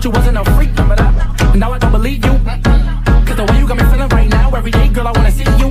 you wasn't a freak, remember that? And now I don't believe you. Cause the way you got me feeling right now, every day, girl, I wanna see you.